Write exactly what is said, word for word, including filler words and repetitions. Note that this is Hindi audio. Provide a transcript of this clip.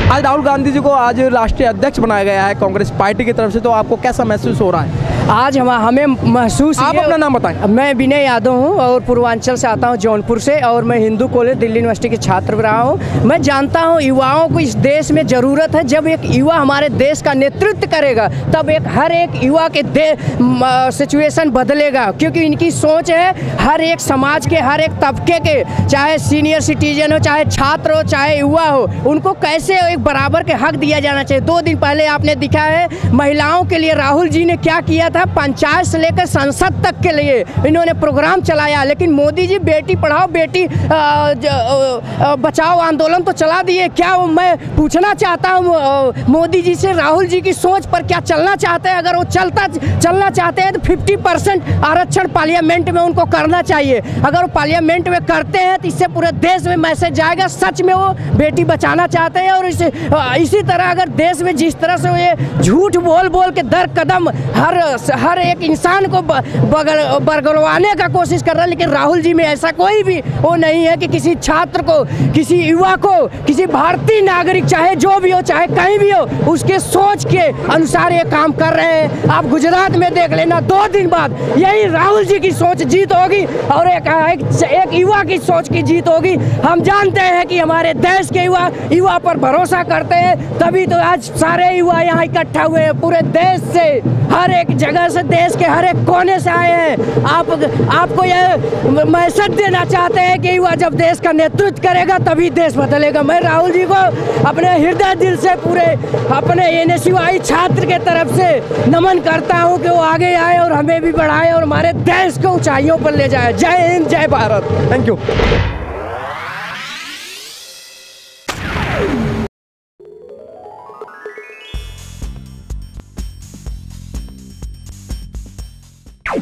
आज राहुल गांधी जी को आज राष्ट्रीय अध्यक्ष बनाया गया है कांग्रेस पार्टी की तरफ से, तो आपको कैसा महसूस हो रहा है? आज हम हमें महसूस, आप अपना नाम बताएं। मैं विनय यादव हूं और पूर्वांचल से आता हूं, जौनपुर से, और मैं हिंदू कॉलेज दिल्ली यूनिवर्सिटी के छात्र रहा हूं। मैं जानता हूं युवाओं को इस देश में ज़रूरत है। जब एक युवा हमारे देश का नेतृत्व करेगा तब एक हर एक युवा के दे सिचुएशन बदलेगा, क्योंकि इनकी सोच है हर एक समाज के हर एक तबके के, चाहे सीनियर सिटीजन हो, चाहे छात्र हो, चाहे युवा हो, उनको कैसे एक बराबर के हक दिया जाना चाहिए। दो दिन पहले आपने दिखा है महिलाओं के लिए राहुल जी ने क्या किया था, पंचायत से लेकर संसद तक के लिए इन्होंने प्रोग्राम चलाया। लेकिन मोदी जी बेटी पढ़ाओ बेटी आ, ज, आ, बचाओ आंदोलन तो चला दिए। क्या मैं पूछना चाहता हूँ मोदी जी से, राहुल जी की सोच पर क्या चलना चाहते हैं? अगर वो चलता चलना चाहते हैं तो फिफ्टी परसेंट आरक्षण पार्लियामेंट में उनको करना चाहिए। अगर वो पार्लियामेंट में करते हैं तो इससे पूरे देश में मैसेज जाएगा सच में वो बेटी बचाना चाहते हैं। और इसी इसी तरह अगर देश में जिस तरह से ये झूठ बोल बोल के दर कदम हर हर एक इंसान को बगल बरगलवाने का कोशिश कर रहा है, लेकिन राहुल जी में ऐसा कोई भी वो नहीं है कि किसी छात्र को, किसी युवा को, किसी भारतीय नागरिक, चाहे जो भी हो, चाहे कहीं भी हो, उसके सोच के अनुसार ये काम कर रहे हैं। आप गुजरात में देख लेना, दो दिन बाद यही राहुल जी की सोच जीत होगी और एक, एक, एक युवा की सोच की जीत होगी। हम जानते हैं कि हमारे देश के युवा युवा पर भरोसा करते हैं, तभी तो आज सारे युवा यहाँ इकट्ठा हुए हैं। पूरे देश से, हर एक जगह से, देश के हर एक कोने से आए हैं। आप आपको ये मैसेज देना चाहते हैं कि युवा जब देश का नेतृत्व करेगा तभी देश बदलेगा। मैं राहुल जी को अपने हृदय दिल से, पूरे अपने एनएसयूआई छात्र के तरफ से नमन करता हूं कि वो आगे आए और हमें भी बढ़ाए और हमारे देश को ऊंचाइयों पर ले जाए। जय हिंद, जय भारत। Thank you.